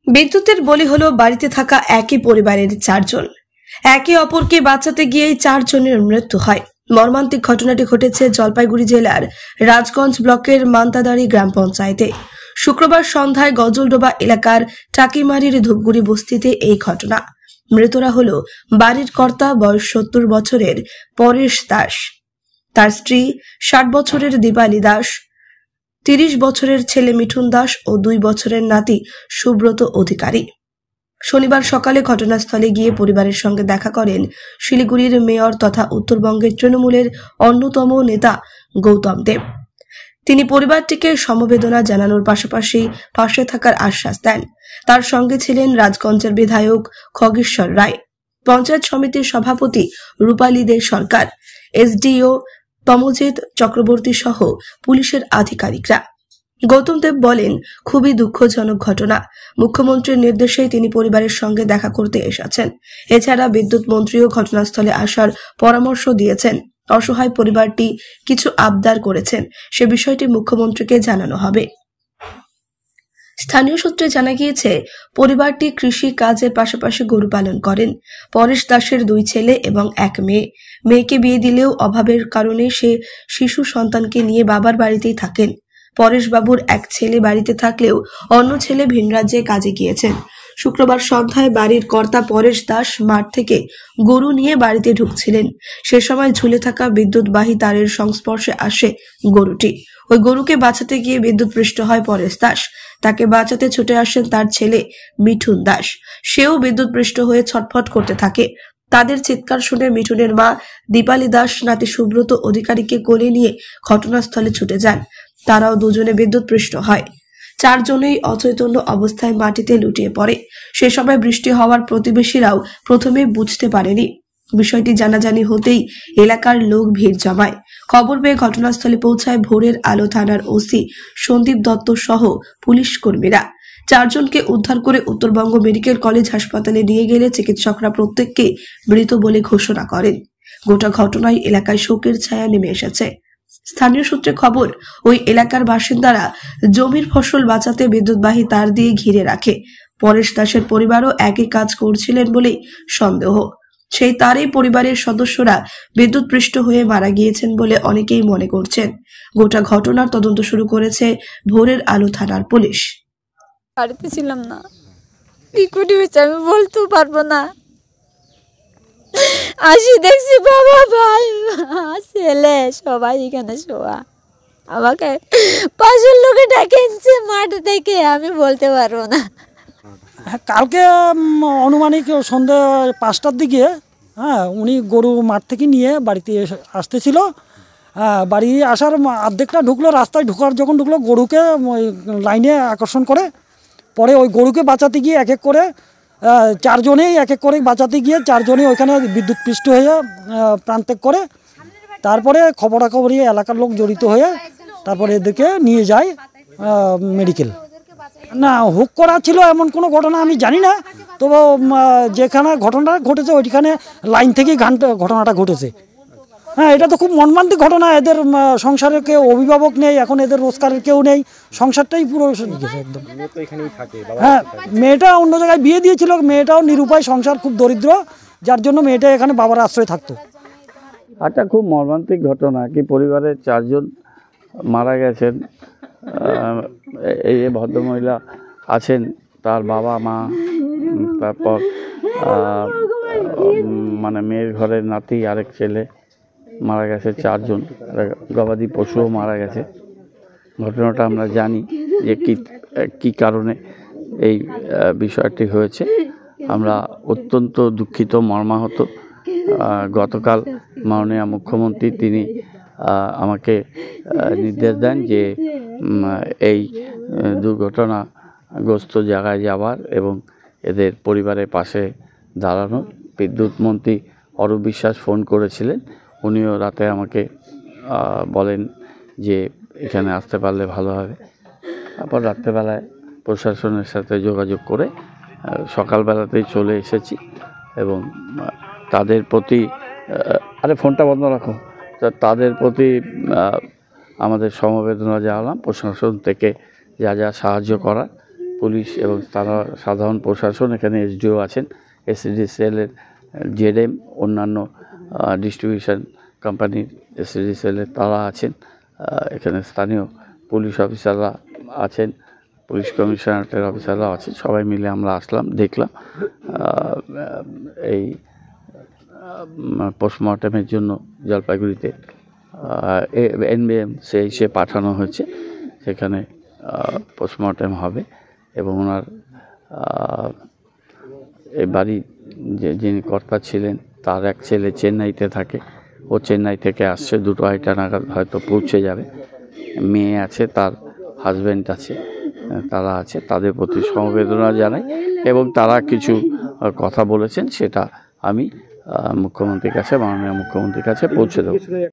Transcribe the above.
বিদ্যুতের বলি হলো বাড়িতে থাকা একই পরিবারের চারজন। একে অপরকে বাঁচাতে গিয়েই চারজনের মৃত্যু হয়। মর্মান্তিক ঘটনাটি ঘটেছে জলপাইগুড়ি জেলার রাজগঞ্জ ব্লকের মান্তাদারি গ্রাম পঞ্চায়েতে। শুক্রবার সন্ধ্যায় গজলডোবা এলাকার টাকিমারির ধূপগুড়ি বস্তিতে এই ঘটনা। মৃতরা হল বাড়ির কর্তা, বয়স 70 বছরের পরেশ দাস, তার স্ত্রী 60 বছরের দীপালি দাস, 30 বছরের ছেলে মিঠুন দাস ও 2 বছরের নাতি সুব্রত অধিকারী। শনিবার সকালে ঘটনাস্থলে গিয়ে পরিবারের সঙ্গে দেখা করেন শিলিগুড়ির মেয়র তথা উত্তরবঙ্গের তৃণমূলের অন্যতম নেতা গৌতম দেব। তিনি পরিবারটিকে সমবেদনা জানানোর পাশাপাশি পাশে থাকার আশ্বাস দেন। তার সঙ্গে ছিলেন রাজগঞ্জের বিধায়ক খগেশ্বর রায়, পঞ্চায়েত সমিতির সভাপতি রূপালী দে সরকার, এসডিও তমজিৎ চক্রবর্তী সহ পুলিশের আধিকারিকরা। গৌতম দেব বলেন, খুবই দুঃখজনক ঘটনা। মুখ্যমন্ত্রীর নির্দেশেই তিনি পরিবারের সঙ্গে দেখা করতে এসেছেন। এছাড়া বিদ্যুৎ মন্ত্রীও ঘটনাস্থলে আসার পরামর্শ দিয়েছেন। অসহায় পরিবারটি কিছু আবদার করেছেন, সে বিষয়টি মুখ্যমন্ত্রীকে জানানো হবে। স্থানীয় সূত্রে জানা গিয়েছে, পরিবারটি কৃষি কাজের পাশাপাশি গরু পালন করেন। পরেশ দাসের 2 ছেলে এবং 1 মেয়ে। মেয়েকে বিয়ে দিলেও অভাবের কারণে সে শিশু সন্তানকে নিয়ে বাবার বাড়িতেই থাকেন। পরেশ বাবুর 1 ছেলে বাড়িতে থাকলেও অন্য ছেলে ভিন রাজ্যে কাজে গিয়েছেন। শুক্রবার সন্ধ্যায় বাড়ির কর্তা পরেশ দাস মাঠ থেকে গরু নিয়ে বাড়িতে ঢুকছিলেন। সে সময় ঝুলে থাকা বিদ্যুৎবাহী তারের সংস্পর্শে আসে গরুটি। ওই গরুকে বাঁচাতে গিয়ে বিদ্যুৎপৃষ্ট হয় পরেশ দাস। তাকে বাঁচাতে ছুটে আসেন তার ছেলে মিঠুন দাস। সেও বিদ্যুৎপৃষ্ট হয়ে ছটফট করতে থাকে। তাদের চিৎকার শুনে মিঠুনের মা দীপালি দাস নাতি সুব্রত অধিকারীকে কোলে নিয়ে ঘটনাস্থলে ছুটে যান। তারাও দুজনে বিদ্যুৎপৃষ্ট হয়। 4 জনেই অচৈতন্য অবস্থায় মাটিতে লুটিয়ে পড়ে। সে সময় বৃষ্টি হওয়ার প্রতিবেশীরাও প্রথমে বুঝতে পারেনি। বিষয়টি জানাজানি হতেই এলাকার লোক ভিড় জমায়। খবর পেয়ে ঘটনাস্থলে পৌঁছায় ভোরের আলো থানার ওসি সন্দীপ দত্ত সহ পুলিশ কর্মীরা। 4 জনকে উদ্ধার করে উত্তরবঙ্গ মেডিকেল কলেজ হাসপাতালে নিয়ে গেলে চিকিৎসকরা প্রত্যেককে মৃত বলে ঘোষণা করেন। গোটা ঘটনায় এলাকায় শোকের ছায়া নেমে এসেছে। স্থানীয় সূত্রে খবর, ওই এলাকার বাসিন্দারা জমির ফসল বাঁচাতে বিদ্যুৎবাহী তার দিয়ে ঘিরে রাখে। পরেশ দাসের পরিবারও একই কাজ করছিলেন বলেই সন্দেহ। সেই তারেই পরিবারের সদস্যরা বিদ্যুৎপৃষ্ট হয়ে মারা গিয়েছেন বলে অনেকেই মনে করছেন। গোটা ঘটনার তদন্ত শুরু করেছে ভোরের আলো থানার পুলিশ। বাড়িতে ছিলাম না, কি করে হয়েছে আমি বলতেও পারবো না। আসি দেখছি বাবা, ভাই, ছেলে সবাই এখানে শোয়া। আমাকে পাশের লোকে ডেকে এনেছে মাঠ থেকে, আমি বলতে পারবো না। কালকে আনুমানিক সন্ধ্যা 5টার দিকে উনি গরু মাঠ থেকে নিয়ে বাড়িতে আসতেছিল। বাড়ি আসার অর্ধেকটা ঢুকলো, রাস্তায় যখন ঢুকলো গরুকে লাইনে আকর্ষণ করে। পরে ওই গরুকে বাঁচাতে গিয়ে এক এক করে 4 জনেই এক এক করে বাঁচাতে গিয়ে 4 জনেই ওইখানে বিদ্যুৎপৃষ্ট হয়ে প্রাণত্যাগ করে। তারপরে খবরাখবরি এলাকার লোক জড়িত হয়ে তারপরে এদেরকে নিয়ে যায় মেডিকেল। না, হুক করা ছিল এমন কোনো ঘটনা আমি জানি না, তবে যেখানে ঘটনাটা ঘটেছে ওইখানে লাইন থেকেই ঘটনাটা ঘটেছে। হ্যাঁ, এটা তো খুব মর্মান্তিক ঘটনা। এদের সংসারের কেউ অভিভাবক নেই, এখন এদের রোজগারের কেউ নেই, সংসারটাই পুরো গেছে একদম। হ্যাঁ, মেয়েটা অন্য জায়গায় বিয়ে দিয়েছিল, মেয়েটাও নিরুপায়, সংসার খুব দরিদ্র, যার জন্য মেয়েটা এখানে বাবার আশ্রয় থাকতো। একটা খুব মর্মান্তিক ঘটনা কি, পরিবারের 4 জন মারা গেছেন। এই ভদ্রমহিলা আছেন, তার বাবা মা, তারপর মানে মেয়ের ঘরের নাতি, আরেক ছেলে মারা গেছে। 4 জন, গবাদি পশুও মারা গেছে। ঘটনাটা আমরা জানি যে কি কারণে এই বিষয়টি হয়েছে। আমরা অত্যন্ত দুঃখিত, মর্মাহত। গতকাল মাননীয় মুখ্যমন্ত্রী তিনি আমাকে নির্দেশ দেন যে এই দুর্ঘটনাগ্রস্ত জায়গায় যাওয়ার এবং এদের পরিবারের পাশে দাঁড়ানোর। বিদ্যুৎ মন্ত্রী অরূপ বিশ্বাস ফোন করেছিলেন, উনিও রাতে আমাকে বলেন যে এখানে আসতে পারলে ভালো হবে। তারপর রাত্রেবেলায় প্রশাসনের সাথে যোগাযোগ করে সকালবেলাতেই চলে এসেছি এবং তাদের প্রতি ফোনটা বন্ধ রাখো, তাদের প্রতি আমাদের সমবেদনা জানালাম। প্রশাসন থেকে যা যা সাহায্য করার পুলিশ এবং তারা সাধারণ প্রশাসন, এখানে এসডিও আছেন, এসডিসিএলের জেডএম, অন্যান্য ডিস্ট্রিবিউশন কোম্পানির এসডিসিএলের তারা আছেন, এখানে স্থানীয় পুলিশ অফিসাররা আছেন, পুলিশ কমিশনারেটের অফিসাররা আছেন। সবাই মিলে আমরা আসলাম, দেখলাম। এই পোস্টমর্টমের জন্য জলপাইগুড়িতে সে পাঠানো হয়েছে, সেখানে পোস্টমর্টম হবে এবং ওনার এই বাড়ি যিনি কর্তা ছিলেন তার এক ছেলে চেন্নাইতে থাকে, ও চেন্নাই থেকে আসছে, 2:30 নাগাদ হয়তো পৌঁছে যাবে। মেয়ে আছে, তার হাজব্যান্ড আছে, তারা আছে, তাদের প্রতি সমবেদনা জানাই এবং তারা কিছু কথা বলেছেন সেটা আমি মুখ্যমন্ত্রীর কাছে, মাননীয় মুখ্যমন্ত্রীর কাছে পৌঁছে দেব।